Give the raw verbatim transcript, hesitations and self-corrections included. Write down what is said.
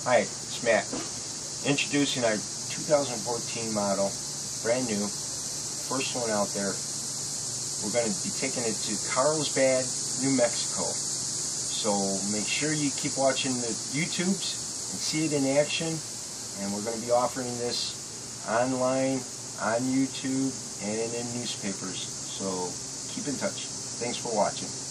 Hi, it's Matt. Introducing our two thousand fourteen model, brand new, first one out there. We're going to be taking it to Carlsbad, New Mexico. So make sure you keep watching the YouTubes and see it in action. And we're going to be offering this online, on YouTube, and in newspapers. So keep in touch. Thanks for watching.